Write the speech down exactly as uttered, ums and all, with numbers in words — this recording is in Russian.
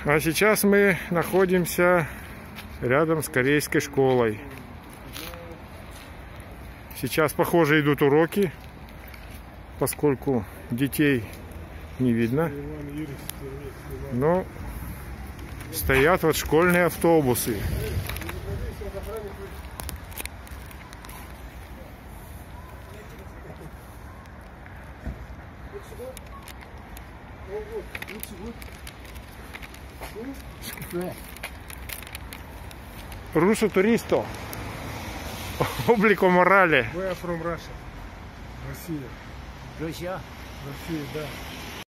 А сейчас мы находимся рядом с корейской школой. Сейчас, похоже, идут уроки, поскольку детей не видно. Но стоят вот школьные автобусы. Russo туристо. Облико морали. We are from Russia. Россия. Russia? Россия, да.